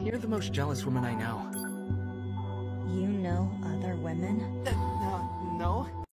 You're the most jealous woman I know. You know other women? No.